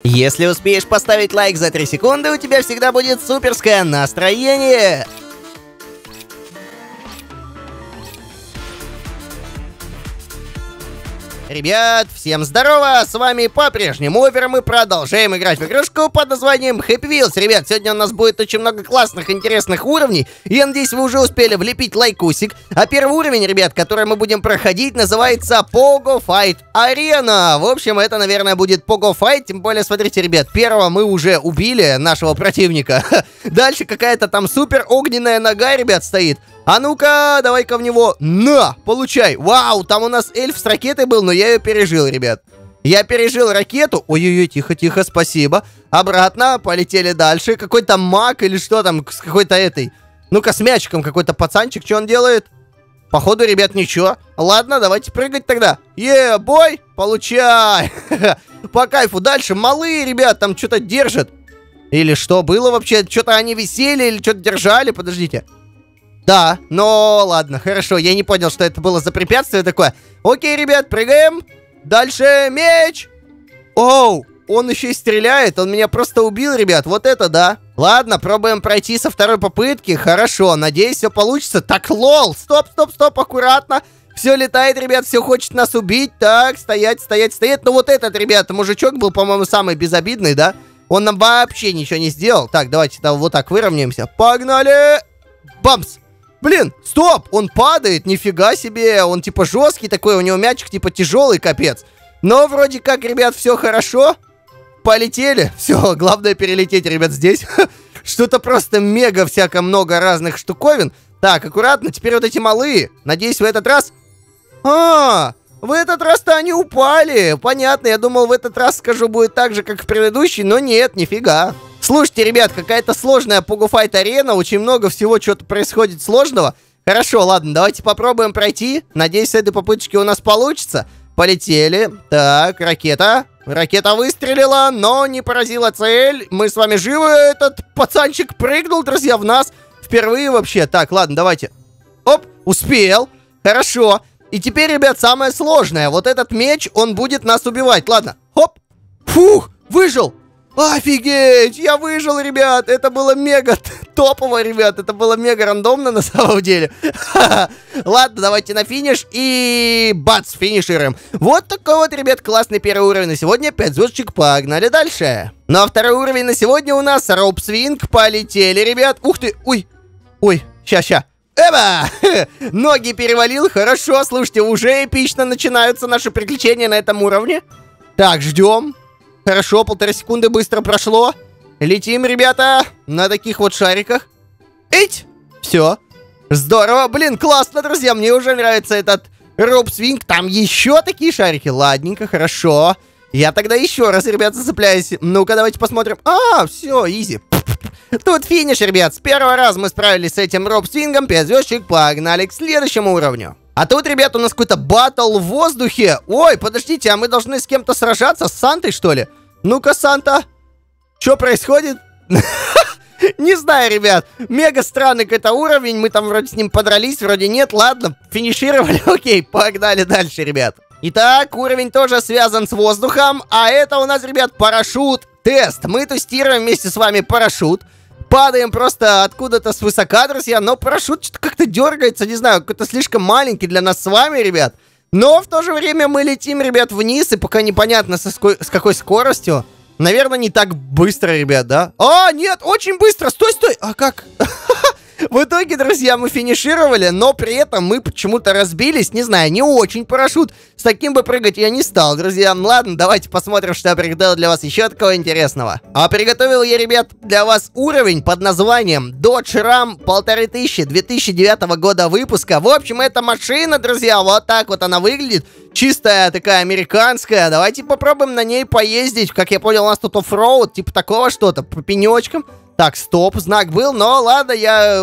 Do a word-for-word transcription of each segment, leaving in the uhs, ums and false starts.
Если успеешь поставить лайк за три секунды, у тебя всегда будет суперское настроение. Ребят, всем здорово! С вами по-прежнему Овер, мы продолжаем играть в игрушку под названием Happy Wheels. Ребят, сегодня у нас будет очень много классных, интересных уровней. И я надеюсь, вы уже успели влепить лайкусик. А первый уровень, ребят, который мы будем проходить, называется Pogo Fight Arena. В общем, это, наверное, будет Pogo Fight. Тем более, смотрите, ребят, первого мы уже убили нашего противника. Дальше какая-то там супер огненная нога, ребят, стоит. А ну-ка, давай-ка в него. На, получай. Вау, там у нас эльф с ракетой был, но я ее пережил, ребят. Я пережил ракету. Ой-ой-ой, тихо-тихо, спасибо. Обратно, полетели дальше. Какой-то маг или что там, с какой-то этой. Ну-ка, с мячиком какой-то пацанчик, что он делает? Походу, ребят, ничего. Ладно, давайте прыгать тогда. Е-бой, получай. По кайфу. Дальше, малые, ребят, там что-то держат. Или что было вообще? Что-то они висели или что-то держали, подождите. Да, но ладно, хорошо, я не понял, что это было за препятствие такое. Окей, ребят, прыгаем. Дальше меч. Оу, он еще и стреляет, он меня просто убил, ребят, вот это да. Ладно, пробуем пройти со второй попытки, хорошо, надеюсь, все получится. Так, лол, стоп, стоп, стоп, аккуратно. Все летает, ребят, все хочет нас убить. Так, стоять, стоять, стоять. Ну вот этот, ребят, мужичок был, по-моему, самый безобидный, да? Он нам вообще ничего не сделал. Так, давайте там вот так выровняемся. Погнали. Бамс. Блин, стоп, он падает, нифига себе, он типа жесткий такой, у него мячик типа тяжелый, капец. Но вроде как, ребят, все хорошо. Полетели, все, главное перелететь, ребят, здесь. Что-то просто мега всяко много разных штуковин. Так, аккуратно, теперь вот эти малые, надеюсь, в этот раз... А, в этот раз-то они упали, понятно, я думал, в этот раз, скажу, будет так же, как в предыдущий, но нет, нифига. Слушайте, ребят, какая-то сложная Pogo Fight Arena, очень много всего что-то происходит сложного. Хорошо, ладно, давайте попробуем пройти. Надеюсь, с этой попыточки у нас получится. Полетели. Так, ракета. Ракета выстрелила, но не поразила цель. Мы с вами живы. Этот пацанчик прыгнул, друзья, в нас. Впервые вообще. Так, ладно, давайте. Оп, успел. Хорошо. И теперь, ребят, самое сложное. Вот этот меч, он будет нас убивать. Ладно. Хоп. Фух, выжил. Офигеть, я выжил, ребят, это было мега топово, ребят, это было мега рандомно на самом деле. Ладно, давайте на финиш и бац, финишируем. Вот такой вот, ребят, классный первый уровень на сегодня, пять звездочек, погнали дальше. Ну а второй уровень на сегодня у нас Rope Swing, полетели, ребят. Ух ты, ой, ой, ща, ща. Эба! Ноги перевалил, хорошо, слушайте, уже эпично начинаются наши приключения на этом уровне. Так, ждем. Хорошо, полторы секунды быстро прошло. Летим, ребята, на таких вот шариках. Эть! Все. Здорово. Блин, классно, друзья. Мне уже нравится этот Rope Swing. Там еще такие шарики. Ладненько, хорошо. Я тогда еще раз, ребят, зацепляюсь. Ну-ка, давайте посмотрим. А, все, изи. Тут финиш, ребят. С первого раза мы справились с этим Rope Swing'ом. пять звездочек, погнали к следующему уровню. А тут, ребят, у нас какой-то баттл в воздухе. Ой, подождите, а мы должны с кем-то сражаться? С Сантой, что ли? Ну-ка, Санта. Что происходит? Не знаю, ребят. Мега странный какой-то уровень. Мы там вроде с ним подрались, вроде нет. Ладно, финишировали. Окей, погнали дальше, ребят. Итак, уровень тоже связан с воздухом. А это у нас, ребят, парашют-тест. Мы тестируем вместе с вами парашют. Падаем просто откуда-то свысока, друзья, но парашют что-то как-то дергается, не знаю, какой-то слишком маленький для нас с вами, ребят. Но в то же время мы летим, ребят, вниз, и пока непонятно, со ской, с какой скоростью. Наверное, не так быстро, ребят, да? А, нет, очень быстро, стой, стой, а как? В итоге, друзья, мы финишировали, но при этом мы почему-то разбились, не знаю, не очень парашют. С таким бы прыгать я не стал, друзья. Ладно, давайте посмотрим, что я приготовил для вас еще такого интересного. А приготовил я, ребят, для вас уровень под названием Dodge Ram полторы тысячи две тысячи девятого года выпуска. В общем, эта машина, друзья, вот так вот она выглядит. Чистая такая американская. Давайте попробуем на ней поездить. Как я понял, у нас тут оффроуд, типа такого что-то, по пенечкам. Так, стоп, знак был, но ладно, я...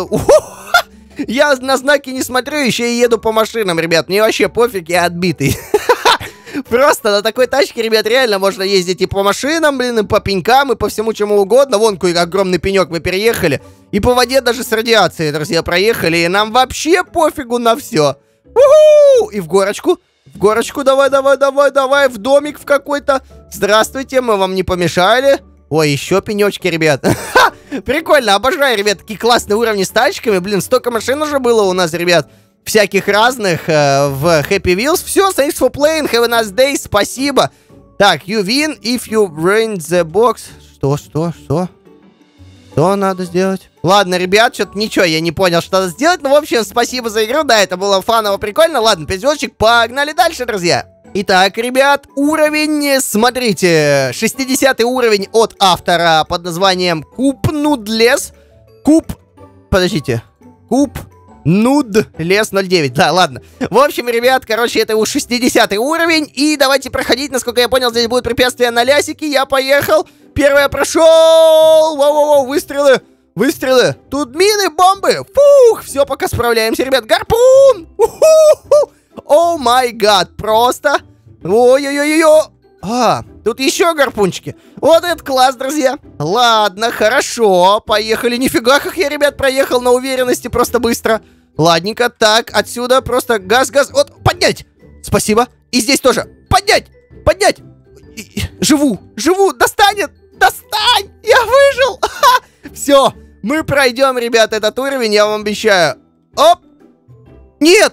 Я на знаки не смотрю, еще и еду по машинам, ребят. Мне вообще пофиг, я отбитый. Просто на такой тачке, ребят, реально можно ездить и по машинам, блин, и по пенькам, и по всему чему угодно. Вон какой огромный пенек мы переехали. И по воде даже с радиацией, друзья, проехали. И нам вообще пофигу на все. У-ху! И в горочку. В горочку давай, давай, давай, давай. В домик в какой-то. Здравствуйте, мы вам не помешали. Ой, еще пенечки, ребят. Прикольно, обожаю, ребят, такие классные уровни с тачками. Блин, столько машин уже было у нас, ребят. Всяких разных э, в Happy Wheels. Все, thanks for playing, have a nice day, спасибо. Так, you win if you bring the box. Что, что, что? Что надо сделать? Ладно, ребят, что-то ничего, я не понял, что надо сделать. Ну, в общем, спасибо за игру, да, это было фаново, прикольно. Ладно, пять звездочек, погнали дальше, друзья. Итак, ребят, уровень, смотрите, шестидесятый уровень от автора под названием Куб Нудлес. Куб, подождите, Куб Нудлес ноль девять, да, ладно. В общем, ребят, короче, это уж шестидесятый уровень, и давайте проходить, насколько я понял, здесь будет препятствие на лясике, я поехал. Первое прошел, воу-воу-воу, выстрелы, выстрелы, тут мины, бомбы, фух, все, пока справляемся, ребят, гарпун, у-ху-ху. О май гад, просто. Ой-ой-ой-ой. А, тут еще гарпунчики. Вот это класс, друзья. Ладно, хорошо, поехали. Нифига, как я, ребят, проехал на уверенности просто быстро. Ладненько, так, отсюда просто газ-газ. Вот, поднять. Спасибо. И здесь тоже. Поднять, поднять. И, живу, живу, достанет. Достань, я выжил. Все, мы пройдем, ребят, этот уровень, я вам обещаю. Оп. Нет.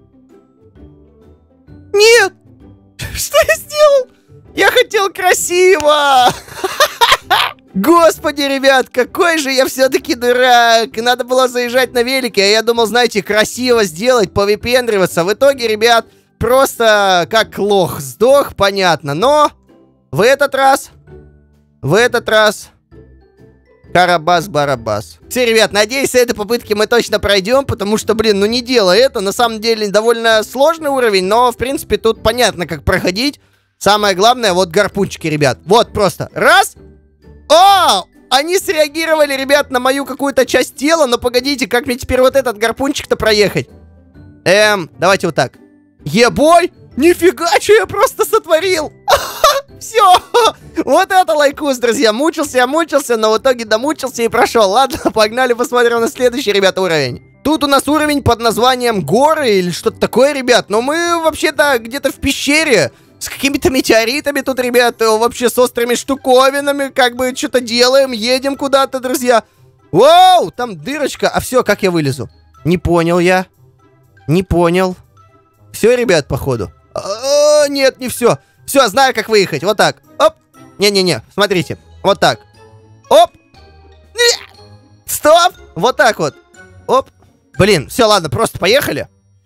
Нет! Что я сделал? Я хотел красиво! Господи, ребят, какой же я все-таки дурак! Надо было заезжать на велике, а я думал, знаете, красиво сделать, повыпендриваться. В итоге, ребят, просто как лох сдох, понятно. Но в этот раз, в этот раз... Карабас-барабас. Все, ребят, надеюсь, с этой попытки мы точно пройдем, потому что, блин, ну не дело это. На самом деле, довольно сложный уровень, но, в принципе, тут понятно, как проходить. Самое главное, вот гарпунчики, ребят. Вот просто. Раз. О! Они среагировали, ребят, на мою какую-то часть тела, но погодите, как мне теперь вот этот гарпунчик-то проехать? Эм, давайте вот так. Ебой! Нифига, что я просто сотворил! Все! Вот это лайкус, друзья. Мучился я, мучился, но в итоге домучился и прошел. Ладно, погнали посмотрим на следующий, ребят, уровень. Тут у нас уровень под названием горы или что-то такое, ребят. Но мы вообще-то где-то в пещере с какими-то метеоритами тут, ребят, вообще с острыми штуковинами, как бы что-то делаем, едем куда-то, друзья. Вау, там дырочка. А все, как я вылезу? Не понял я. Не понял. Все, ребят, походу. А-а-а, нет, не все. Все, знаю, как выехать. Вот так. Оп. Не-не-не, смотрите. Вот так. Оп. Стоп. Вот так вот. Оп. Блин, все, ладно, просто поехали.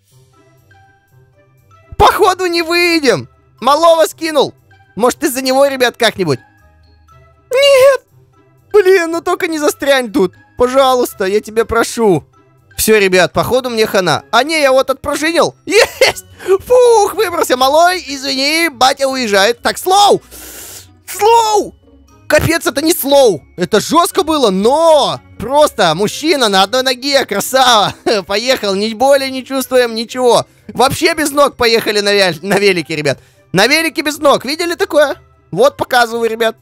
Походу не выйдем. Малого скинул. Может, из-за него, ребят, как-нибудь. Нет. Блин, ну только не застрянь тут. Пожалуйста, я тебя прошу. Все, ребят, походу мне хана. А не, я вот отпружинил. Есть! Фух, выбрался, малой. Извини, батя уезжает. Так, слоу! Слоу! Капец, это не слоу. Это жестко было, но... Просто мужчина на одной ноге, красава. Поехал, ни боли не чувствуем, ничего. Вообще без ног поехали на, ве на велике, ребят. На велике без ног. Видели такое? Вот показываю, ребят.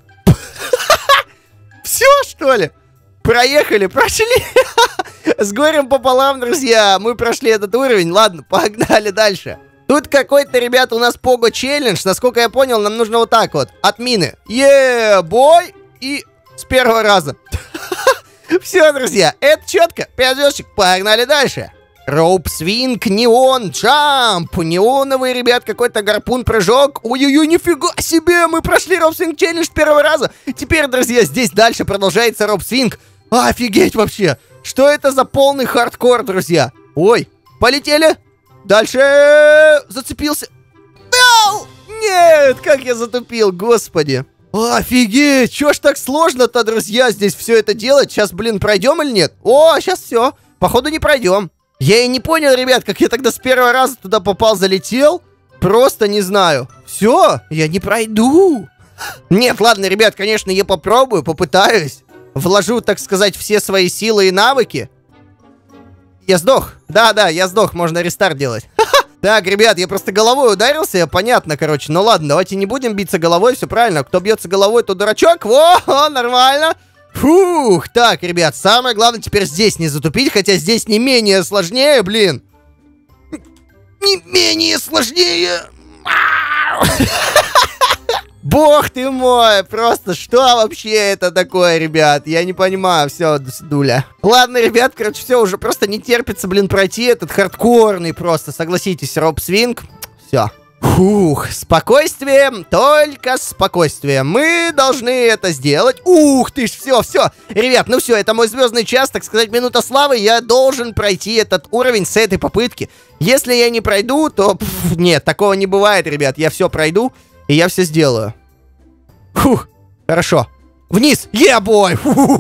Все, что ли? Проехали, прошли. С горем пополам, друзья. Мы прошли этот уровень. Ладно, погнали дальше. Тут какой-то, ребята, у нас пого челлендж. Насколько я понял, нам нужно вот так вот. От мины. Е-бой. И с первого раза. Все, друзья, это четко. пять звездочек. Погнали дальше. Роуп свинг, неон, джамп. Неоновый, ребят, какой-то гарпун-прыжок. Ой-ой-ой, нифига себе. Мы прошли роуп свинг челлендж с первого раза. Теперь, друзья, здесь дальше продолжается роуп свинг. Офигеть вообще. Что это за полный хардкор, друзья? Ой, полетели. Дальше. Зацепился. Ау! Нет, как я затупил, господи. Офигеть, чё ж так сложно-то, друзья, здесь все это делать? Сейчас, блин, пройдем или нет? О, сейчас все. Походу не пройдем. Я и не понял, ребят, как я тогда с первого раза туда попал, залетел. Просто не знаю. Все, я не пройду. Нет, ладно, ребят, конечно, я попробую, попытаюсь. Вложу, так сказать, все свои силы и навыки. Я сдох. Да-да, я сдох, можно рестарт делать. Так, ребят, я просто головой ударился, понятно, короче. Ну ладно, давайте не будем биться головой, все правильно. Кто бьется головой, то дурачок. Во, нормально. Фух, так, ребят, самое главное теперь здесь не затупить, хотя здесь не менее сложнее, блин. Не менее сложнее. Бог ты мой, просто что вообще это такое, ребят? Я не понимаю, все, дуля. Ладно, ребят, короче, все, уже просто не терпится, блин, пройти этот хардкорный просто, согласитесь, роп-свинг. Все. Фух, спокойствие, только спокойствие. Мы должны это сделать. Ух ты ж, все, все. Ребят, ну все, это мой звездный час, так сказать, минута славы. Я должен пройти этот уровень с этой попытки. Если я не пройду, то... Пфф, нет, такого не бывает, ребят. Я все пройду, и я все сделаю. Фух, хорошо. Вниз! Е-бой!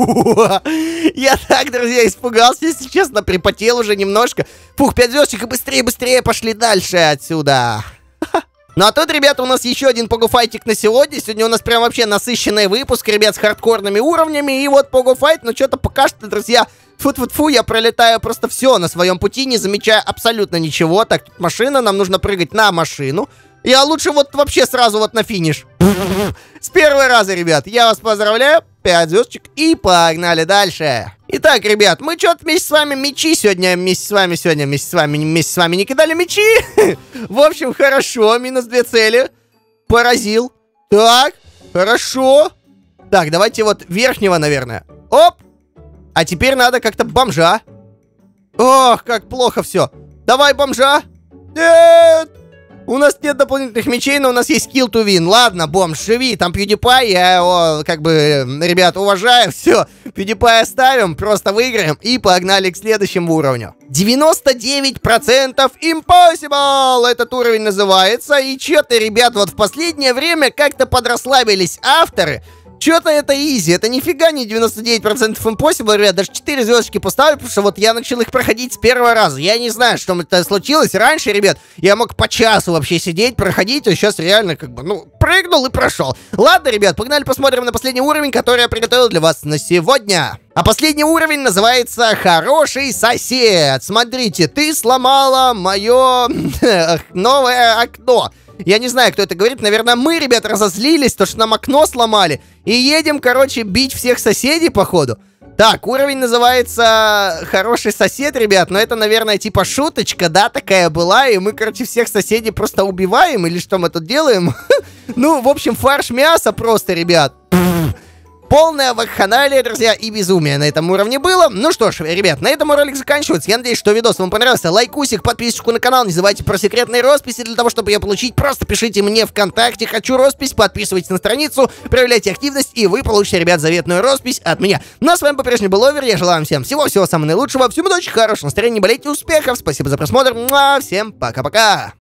Я так, друзья, испугался, если честно, припотел уже немножко. Фух, пять звездочек, и быстрее-быстрее пошли дальше отсюда. Ну а тут, ребята, у нас еще один погуфайтик на сегодня. Сегодня у нас прям вообще насыщенный выпуск, ребят, с хардкорными уровнями. И вот погуфайт, но что-то пока что, друзья, фу-фу-фу, я пролетаю просто все на своем пути, не замечая абсолютно ничего. Так, тут машина, нам нужно прыгать на машину. Я лучше вот вообще сразу вот на финиш. С первого раза, ребят, я вас поздравляю. пять звездочек и погнали дальше. Итак, ребят, мы что-то вместе с вами мячи сегодня, вместе с вами сегодня, вместе с вами, вместе с вами не кидали мячи. В общем, хорошо, минус две цели. Поразил. Так, хорошо. Так, давайте вот верхнего, наверное. Оп. А теперь надо как-то бомжа. Ох, как плохо все. Давай бомжа. Нет. У нас нет дополнительных мечей, но у нас есть kill to win. Ладно, бомж, живи, там PewDiePie, я его, как бы, ребят, уважаю. Все, PewDiePie оставим, просто выиграем и погнали к следующему уровню. девяносто девять процентов Impossible этот уровень называется. И что-то, ребят, вот в последнее время как-то подрасслабились авторы. Что-то это изи, это нифига не девяносто девять процентов Impossible, ребят, даже четыре звездочки поставлю, потому что вот я начал их проходить с первого раза. Я не знаю, что это случилось. Раньше, ребят, я мог по часу вообще сидеть, проходить, а сейчас реально как бы, ну, прыгнул и прошел. Ладно, ребят, погнали посмотрим на последний уровень, который я приготовил для вас на сегодня. А последний уровень называется «Хороший сосед». Смотрите, ты сломала мое новое окно. Я не знаю, кто это говорит. Наверное, мы, ребят, разозлились, то, что нам окно сломали. И едем, короче, бить всех соседей, походу. Так, уровень называется «Хороший сосед», ребят. Но это, наверное, типа шуточка, да, такая была. И мы, короче, всех соседей просто убиваем. Или что мы тут делаем? Ну, в общем, фарш мяса просто, ребят. Полная вакханалия, друзья, и безумие на этом уровне было. Ну что ж, ребят, на этом ролик заканчивается. Я надеюсь, что видос вам понравился. Лайкусик, подписочку на канал. Не забывайте про секретные росписи. Для того, чтобы ее получить, просто пишите мне ВКонтакте «Хочу роспись», подписывайтесь на страницу, проявляйте активность, и вы получите, ребят, заветную роспись от меня. Ну а с вами по-прежнему был Овер. Я желаю вам всем всего-всего самого наилучшего. Всем удачи, хорошего настроения, не болейте, успехов. Спасибо за просмотр. Всем пока-пока.